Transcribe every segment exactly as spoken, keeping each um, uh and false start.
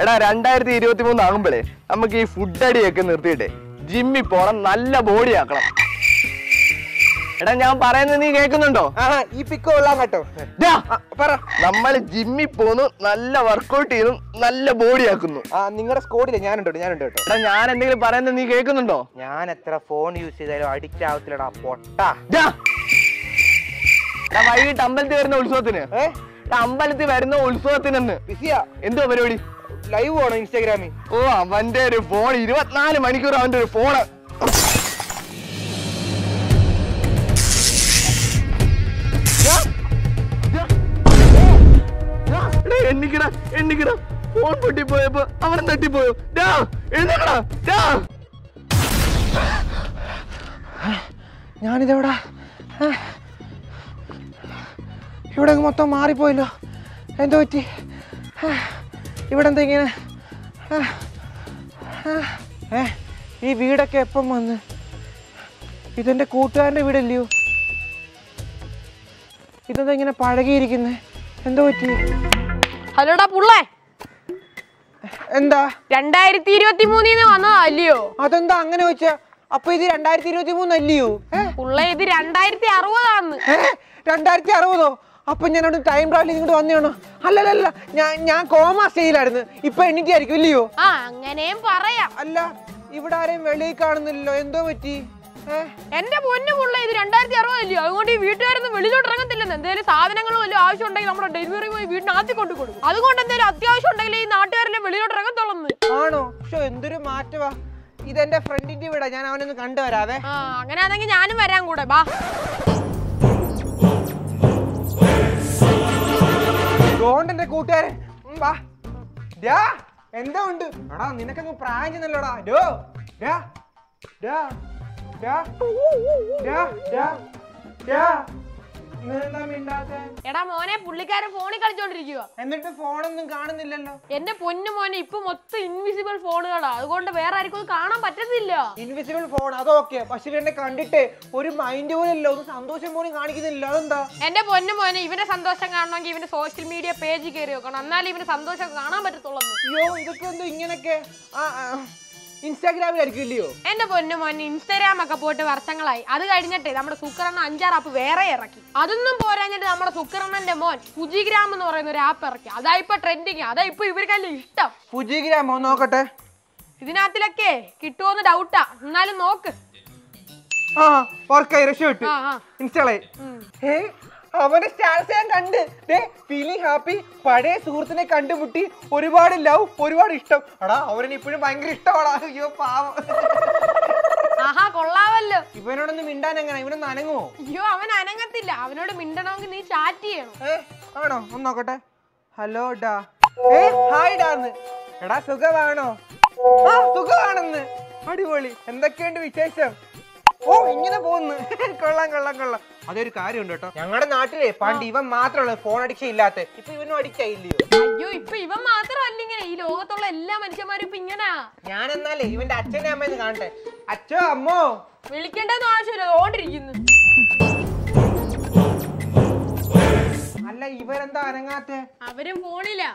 എടാ രണ്ടായിരത്തി ഇരുപത്തി മൂന്ന് ആകുമ്പോഴേ നമുക്ക് ഈ ഫുഡ് അടിയൊക്കെ നിർത്തിയിട്ടേ ജിമ്മിൽ പോണം, നല്ല ബോഡി ആക്കണം. എടാ ഞാൻ പറയുന്നത് നീ കേൾക്കുന്നുണ്ടോ? ഈ പിക്ക് കൊള്ളാൻ കേട്ടോ. നമ്മൾ ജിമ്മിൽ പോന്നു, നല്ല വർക്കൗട്ട് ചെയ്യുന്നു, നല്ല ബോഡി ആക്കുന്നു. ആ നിങ്ങളുടെ സ്കോഡില് ഞാനുണ്ടോ ഞാനുണ്ട് കേട്ടോ. എടാ ഞാൻ എന്തെങ്കിലും പറയുന്നത് നീ കേൾക്കുന്നുണ്ടോ? ഞാൻ എത്ര ഫോൺ യൂസ് ചെയ്താലും അഡിക്റ്റ് ആവത്തില്ലടാ പൊട്ട. വൈകിട്ട് അമ്പലത്തിൽ വരുന്ന ഉത്സവത്തിന് അമ്പലത്തിൽ വരുന്ന ഉത്സവത്തിനെന്ന് ബിസിയാ. എന്തോ പരിപാടി? ലൈവ് ആണോ ഇൻസ്റ്റാഗ്രാമിൽ? ഓ അവന്റെ ഒരു ഫോൺ, ഇരുപത്തിനാല് മണിക്കൂർ അവന്റെ ഒരു ഫോണ്. എണ്ണിക്കട എണ്ണിക്കട ഫോൺ പൊട്ടിപ്പോയപ്പോ അവനെ തട്ടിപ്പോയോ? ഞാനിതെവിടാ? ഇവിടെ മൊത്തം മാറിപ്പോയല്ലോ. എന്തോ പറ്റി? ഇവിടെ എന്താ ഇങ്ങനെ? ഏ ഈ വീടൊക്കെ എപ്പം വന്ന്? ഇതെന്റെ കൂട്ടുകാരൻ്റെ വീടല്ലയോ? ഇതെന്താ ഇങ്ങനെ പഴകിയിരിക്കുന്നേ? എന്തോ പറ്റി? ഹലോടാ പുള്ളേ, എന്താ രണ്ടായിരത്തി ഇരുപത്തി മൂന്നിന്ന് വന്നതാ അല്ലയോ? അതെന്താ അങ്ങനെ വെച്ചാ? അപ്പൊ ഇത് രണ്ടായിരത്തി ഇരുപത്തി മൂന്നല്ലയോ? പുള്ളേ ഇത് രണ്ടായിരത്തി അറുപതാന്ന്. രണ്ടായിരത്തി അറുപതോ? അപ്പൊ ഞാൻ അവിടെ ടൈം ട്രാവൽ ഇങ്ങോട്ട് വന്നതാണോ? അല്ലല്ല, ഞാൻ ഞാൻ കോമാ സ്റ്റേജിലായിരുന്നു. ഇപ്പൊ എണ്ണീറ്റായിരിക്കും ഇല്ലയോ? ആ അങ്ങനെയും പറയാം. അല്ല ഇവിടെ ആരെയും വെളിയിൽ കാണുന്നില്ലല്ലോ, എന്തോ പറ്റി? എന്റെ പൊന്നു പുള്ള, ഇത് രണ്ടായിരത്തി അറുപതല്ലയോ? അതുകൊണ്ട് ഈ വീട്ടുകാരൊന്നും വെളിയിലോട്ട് ഇറങ്ങത്തില്ലെന്ന്. എന്തെങ്കിലും സാധനങ്ങളും വല്ല ആവശ്യം ഉണ്ടെങ്കിൽ നമ്മുടെ ഡെലിവറി പോയി വീട്ടിനകത്ത് കൊണ്ടു കൊടുക്കും. അതുകൊണ്ട് എന്തെങ്കിലും അത്യാവശ്യം ഉണ്ടെങ്കിൽ ഈ നാട്ടുകാരെല്ലാം വെളിയിലോട്ട് ഇറങ്ങത്തുള്ളന്ന്. ആണോ? പക്ഷെ എന്തൊരു മാറ്റവാ. ഇതെന്റെ ഫ്രണ്ടിന്റെ വീടാ, ഞാൻ അവനൊന്ന് കണ്ടുവരാവേ. ആ അങ്ങനെയാണെങ്കിൽ ഞാനും വരാൻ കൂടെ ബാ. എന്റെ കൂട്ടുകാരൻ വാ. എന്താ ഉണ്ട്? എടാ നിനക്കങ്ങ് പ്രായം ചെന്നല്ലോടാ. ഡോ ഡാ ഡാ ഡാ ഡാ ഡാ ഡാ. എടാ മോനെ, പുള്ളിക്കാരൻ ഫോണിൽ കളിച്ചോണ്ടിരിക്കുക. എന്നിട്ട് ഫോണൊന്നും കാണുന്നില്ലല്ലോ. എന്റെ പൊന്നു മോനെ, ഇപ്പൊ മൊത്തം ഇൻവിസിബിൾ ഫോണുകളാ. അതുകൊണ്ട് വേറെ ആർക്കും കാണാൻ പറ്റത്തില്ല. ഇൻവിസിബിൾ ഫോൺ അതൊക്കെ, പക്ഷെ എന്നെ കണ്ടിട്ട് ഒരു മൈൻഡ് പോലും ഇല്ല, ഒരു സന്തോഷം പോലും കാണിക്കുന്നില്ല. അതെന്താ? എന്റെ പൊന്നു മോനെ, ഇവന്റെ സന്തോഷം കാണണമെങ്കിൽ ഇവന്റെ സോഷ്യൽ മീഡിയ പേജിൽ കയറി വെക്കണം, എന്നാലും ഇവന് സന്തോഷം കാണാൻ പറ്റത്തുള്ളൂ. അയ്യോ ഇതൊക്കെ എന്തോ ഇങ്ങനൊക്കെ? ഇൻസ്റ്റാഗ്രാമിലായിരിക്കും ഇല്ലയോ? എന്റെ പൊന്നു മോനെ, ഇൻസ്റ്റാഗ്രാം ഒക്കെ പോയിട്ട് വർഷങ്ങളായി. അത് കഴിഞ്ഞിട്ട് നമ്മുടെ സുക്കറണ്ണ അഞ്ചാറ് ആപ്പ് വേറെ ഇറക്കി. അതൊന്നും പോരാഞ്ഞിട്ട് നമ്മുടെ സുക്കറണ്ണന്റെ മോൻ ഫുജിഗ്രാം എന്ന് പറയുന്ന ഒരു ആപ്പ് ഇറക്കി. അതാ ഇപ്പൊ ട്രെൻഡിങ്, അതാ ഇപ്പൊ ഇവർക്കല്ല ഇഷ്ടം. ഫുജിഗ്രാമോ? നോക്കട്ടെ. ഇതിനകത്തിലൊക്കെ കിട്ടുമോന്ന് ഡൗട്ടാ, എന്നാലും നോക്ക്. ആ ഓർക്കായി രക്ഷപ്പെട്ടു. ഇൻസ്റ്റാളായി. അവന്റെ സ്റ്റാറ്റസ് ഞാൻ കണ്ട്. ഫീലിംഗ് ഹാപ്പി, പഴയ സുഹൃത്തിനെ കണ്ടുമുട്ടി, ഒരുപാട് ലവ്, ഒരുപാട് ഇഷ്ടം. എടാ അവനെ ഇപ്പോഴും ഭയങ്കര ഇഷ്ടമാടാ. അയ്യോ പാവം. ആഹാ കൊള്ളാവല്ലോ. ഇവനോടൊന്ന് മിണ്ടാൻ എങ്ങനെ? ഇവനൊന്ന് അനങ്ങുമോ? അയ്യോ അവൻ അനങ്ങത്തില്ല. അവനോട് മിണ്ടണമെങ്കിൽ നീ ചാറ്റ് ചെയ്യണം. ആണോ? ഒന്ന് നോക്കട്ടെ. ഹലോ ഡാ. ഏ ഹായ് ഡാന്ന്. എടാ സുഖമാണോ? ആ സുഖമാണെന്ന്. അടിപൊളി. എന്തൊക്കെയുണ്ട് വിശേഷം? ഓ ഇങ്ങനെ പോകുന്നു. കൊള്ളാം കൊള്ളാം കൊള്ളാം. അതൊരു കാര്യമുണ്ട് കേട്ടോ, ഞങ്ങളുടെ നാട്ടിലെ പണ്ട് ഇവൻ മാത്രമല്ല ഫോൺ അഡിക്ഷൻ ഇല്ലാത്ത. ഇപ്പൊ ഇവനും അഡിക്റ്റ് ആയില്ലയോ? അയ്യോ ഇപ്പൊ ഇവൻ മാത്രമല്ല ഇങ്ങനെ, ഈ ലോകത്തുള്ള എല്ലാ മനുഷ്യന്മാരും ഇപ്പൊ ഇങ്ങനാ. ഞാൻ എന്നാലേ ഇവന്റെ അച്ഛനെ അമ്മയെന്ന് കാണട്ടെ. അച്ഛോ അമ്മോ വിളിക്കേണ്ടെന്ന് ആവശ്യമില്ല, ഓണ്ടിരിക്കുന്നു. അല്ല ഇവരെന്താ അനങ്ങാത്തെ? അവരും ഫോണിലാ.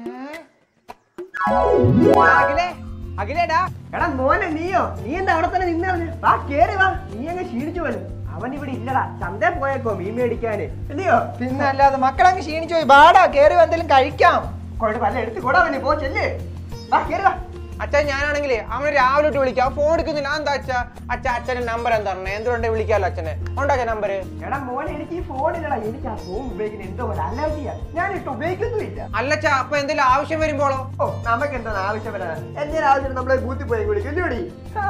അഖിലേ അഖിലേടാ. എടാ മോനെ നീയോ? നീ എന്താ അവിടെ തന്നെ നിന്നേ? വാ കേറി വാ. നീ അങ്ങ് ക്ഷീണിച്ചു പോലും. അവൻ ഇവിടെ ഇല്ലടാ, ചന്തയിൽ പോയേക്കോ മീൻ മേടിക്കാന്. ഇല്ലയോ? പിന്നെ അല്ലാതെ മക്കളങ്ങ് ക്ഷീണിച്ചു പോയി. ബാടാ കേറി എന്തെങ്കിലും കഴിക്കാം. കൊണ്ട് വല്ല എടുത്ത് കൂടാ തന്നെ. പോ ചെല്ലേ. വാ കേറി വാ. അച്ഛൻ ഞാനാണെങ്കിലേ അവന് രാവിലെ ഇട്ട് വിളിക്കാം, ഫോൺ എടുക്കുന്നില്ല. എന്താ അച്ഛാ? അച്ഛ അച്ഛന്റെ നമ്പർ എന്താ പറഞ്ഞേ? എന്തുകൊണ്ട് വിളിക്കാമല്ലോ അച്ഛനെ? ഉണ്ടോ അച്ഛൻ നമ്പർ? എടാ മോനെ എനിക്ക് ഈ ഫോണില്ലടാ. എനിക്ക് ആ ഫോൺ ഉപയോഗിക്കുന്നത് എന്തോ പോലെ അലർജിയാ. ഞാനിട്ട് ഉപയോഗിക്കുന്നുമില്ല. അല്ലച്ചാ അപ്പൊ എന്തെങ്കിലും ആവശ്യം വരുമ്പോളോ? ഓ നമുക്ക് എന്താണ് ആവശ്യം വരാൻ? എന്തെങ്കിലും ആവശ്യം നമ്മളെ ബൂത്തിൽ പോയി വിളിക്കും. ഇല്ലയോടി?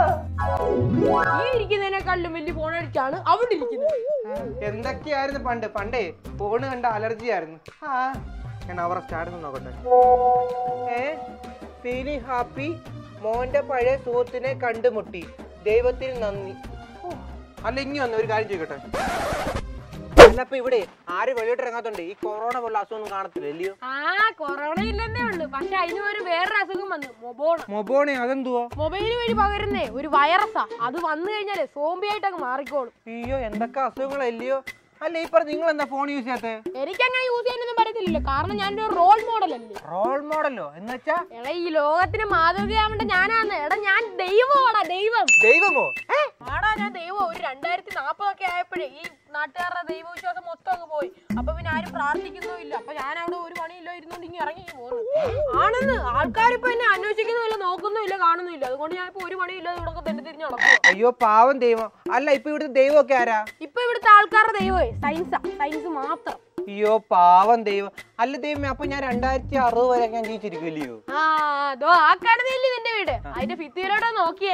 ഈ ഇരിക്കുന്നതിനേക്കാളും വലിയ ഫോൺ അടിച്ചാണ് അവിടെ ഇരിക്കുന്നത്. എന്തൊക്കെയായിരുന്നു പണ്ട്? പണ്ടേ ഫോണ് കണ്ട അലർജി ആയിരുന്നു. ആ ഞാൻ അവരെ സ്റ്റാർട്ട് നോക്കട്ടെ. ഏ ഫീലിംഗ് ഹാപ്പി, മോന്റെ പഴയ സുഹൃത്തിനെ കണ്ടുമുട്ടി, ദൈവത്തിന് നന്ദി. അല്ല ഇനി വന്ന് ഒരു കാര്യം ചോദിക്കട്ടെ. അല്ലപ്പോ ഇവിടെ ആര് വെളിയോട്ട് ഇറങ്ങാത്തോണ്ട് ഈ കൊറോണ പോലുള്ള അസുഖം കാണത്തില്ല അല്ലയോ? ആ കൊറോണ ഇല്ലെന്നേ ഉള്ളു, പക്ഷെ അതിന് ഒരു വേറൊരു അസുഖം വന്നു, മൊബോണ. മൊബോണ അതെന്തുവാ? മൊബൈൽ വഴി പകരുന്നേ ഒരു വൈറസാ. അത് വന്നു കഴിഞ്ഞാലേ സോംബി ആയിട്ട് അങ്ങ് മാറിക്കോളും. അയ്യോ എന്തൊക്കെ അസുഖങ്ങളല്ലയോ. അല്ല ഈ പറഞ്ഞ നിങ്ങൾ എന്താ ഫോൺ യൂസ് ചെയ്യാത്ത? എനിക്കങ്ങനെ യൂസ് ചെയ്യാനൊന്നും പറ്റത്തില്ലല്ലോ, കാരണം ഞാൻ ഒരു റോൾ മോഡൽ അല്ലേ. റോൾ മോഡലോ എന്ന് വെച്ചാ? എടാ ഈ ലോകത്തിന് മാതൃകയാവേണ്ട ഞാനാണ്. എടാ ഞാൻ ദൈവമാടാ, ദൈവം. ദൈവമോ? ആടാ ഞാൻ ദൈവം. ഒരു രണ്ടായിരത്തി നാപ്പതൊക്കെ ആയപ്പോഴേ ഈ നാട്ടുകാരുടെ ദൈവവിശ്വാസം മൊത്തം അങ്ങ് പോയി. അപ്പൊ പിന്നെ ആരും പ്രാർത്ഥിക്കുന്നുമില്ല. അപ്പൊ ഞാൻ അവിടെ ഒരു പണിയില്ലോ ഇരുന്നോണ്ട് ഇങ്ങനെ ഇറങ്ങി പോകുന്നു. ആണെന്ന് ആൾക്കാരിപ്പോ എന്നെ അന്വേഷിക്കുന്നുമില്ല, നോക്കുന്നുമില്ല, കാണുന്നുമില്ല. അതുകൊണ്ട് ഞാൻ ഇപ്പൊ ഒരു പണിയില്ലാതെ ഇവിടെ തന്നെ തിരിഞ്ഞു നടക്കും. അയ്യോ പാവം ദൈവം. അല്ല ഇപ്പൊ ഇവിടുത്തെ ദൈവമൊക്കെ ആരാ? ഇപ്പൊ ഇവിടുത്തെ ആൾക്കാരുടെ ദൈവമേ സയൻസാ, സയൻസ് മാത്രം. അയ്യോ പാവം ദൈവം. അല്ല ദൈവമേ, അപ്പൊ ഞാൻ രണ്ടായിരത്തി അറുപത് വരെ ഞാൻ ജീവിച്ചിരിക്കില്ലയോ? ആ അതോ ആ കാണുന്നില്ലേ നിന്റെ വീട്, അതിന്റെ ഭിത്തിയിലോട്ട് നോക്കിയേ.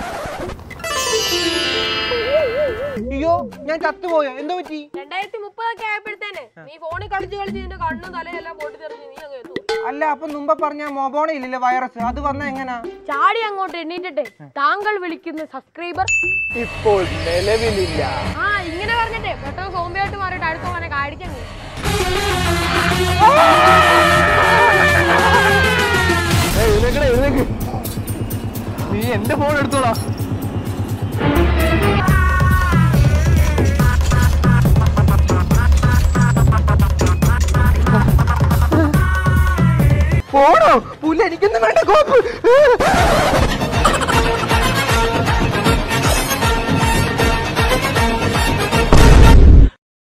അയ്യോ ഞാൻ ചത്തുപോയോ? എന്തോ പറ്റി? രണ്ടായിരത്തി മുപ്പതൊക്കെ ആയപ്പോഴത്തേന് നീ ഫോണിൽ കളിച്ച് കളിച്ച് നിന്റെ കണ്ണും തലയെല്ലാം പൊട്ടി തെറിഞ്ഞ് നീ അങ്ങ് എത്തും. അല്ല അപ്പൊ മുമ്പ് പറഞ്ഞ മൊബോണ ഇല്ലല്ലോ വൈറസ്, അത് വന്ന എങ്ങനാ? ചാടി അങ്ങോട്ട് എണ്ണീറ്റിട്ടെ താങ്കൾ വിളിക്കുന്ന സബ്സ്ക്രൈബർ ഇപ്പോൾ നിലവിലില്ല. ആ ഇങ്ങനെ പറഞ്ഞിട്ടേ പെട്ടെന്ന് സോംബിയായിട്ട് മാറിയിട്ട് അടുത്ത മോനെ കാടിച്ചങ്ങ്. എഴുന്നേക്കട എഴുന്നേക്ക്, നീ എന്റെ ഫോൺ എടുത്തോളാ. ഫോണോ? പുല്ല എനിക്കൊന്നും വേണ്ട കോപ്പ്.